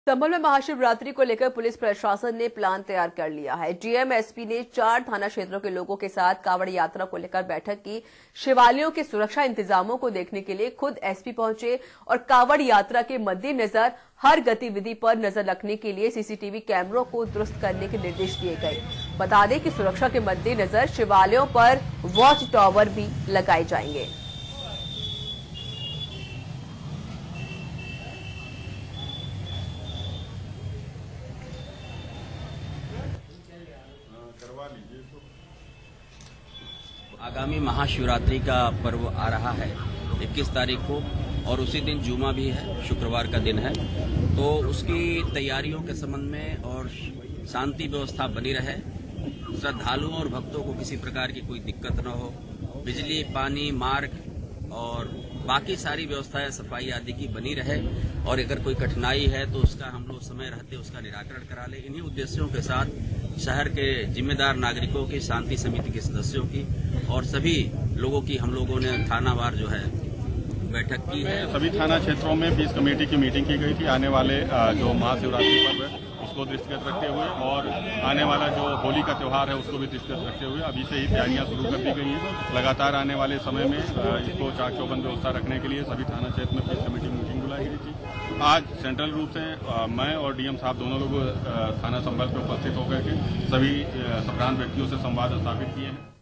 संभल में महाशिवरात्रि को लेकर पुलिस प्रशासन ने प्लान तैयार कर लिया है। डीएम एसपी ने 4 थाना क्षेत्रों के लोगों के साथ कांवड़ यात्रा को लेकर बैठक की। शिवालयों के सुरक्षा इंतजामों को देखने के लिए खुद एसपी पहुंचे और कांवड़ यात्रा के मद्देनजर हर गतिविधि पर नजर रखने के लिए सीसीटीवी कैमरों को दुरुस्त करने के निर्देश दिए गए। बता दें कि सुरक्षा के मद्देनजर शिवालयों पर वॉच टावर भी लगाए जाएंगे। आगामी महाशिवरात्रि का पर्व आ रहा है 21 तारीख को और उसी दिन जुमा भी है, शुक्रवार का दिन है। तो उसकी तैयारियों के संबंध में और शांति व्यवस्था बनी रहे, श्रद्धालुओं और भक्तों को किसी प्रकार की कोई दिक्कत न हो, बिजली, पानी, मार्ग और बाकी सारी व्यवस्थाएं सफाई आदि की बनी रहे और अगर कोई कठिनाई है तो उसका हम लोग समय रहते उसका निराकरण करा ले। इन्हीं उद्देश्यों के साथ शहर के जिम्मेदार नागरिकों की, शांति समिति के सदस्यों की और सभी लोगों की हम लोगों ने थानावार जो है बैठक की है। सभी थाना क्षेत्रों में 20 कमेटी की मीटिंग की गई थी। आने वाले जो महाशिवरात्रि पर्व है उसको दृष्टिगत रखते हुए और आने वाला जो होली का त्यौहार है उसको भी दृष्टिगत रखते हुए अभी से ही तैयारियां शुरू कर दी गई हैं। लगातार आने वाले समय में इसको चाक चौबंद व्यवस्था रखने के लिए सभी थाना क्षेत्र में 20 कमेटी मीटिंग बुलाई गई थी। आज सेंट्रल रूप से मैं और डीएम साहब दोनों लोग थाना संभल पर उपस्थित होकर के सभी संक्रांत व्यक्तियों से संवाद स्थापित किए हैं।